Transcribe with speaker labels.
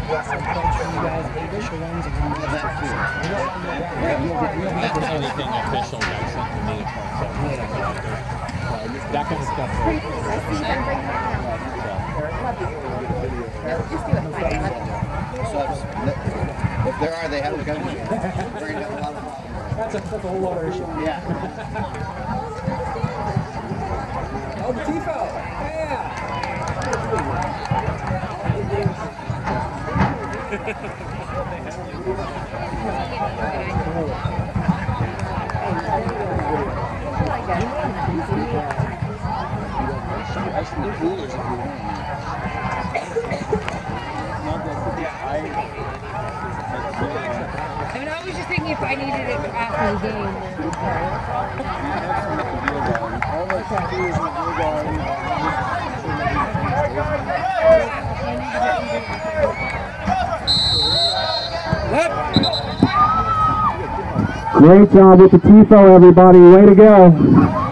Speaker 1: Anything official got sent to me. That kind of stuff.
Speaker 2: If there are, they haven't come yet.
Speaker 3: That's a whole other issue.
Speaker 2: Yeah.
Speaker 3: Oh, the Tifo! Yeah!
Speaker 4: I mean, I was just thinking if I needed it after the game.
Speaker 5: Great job with the Tifo, everybody. Way to go.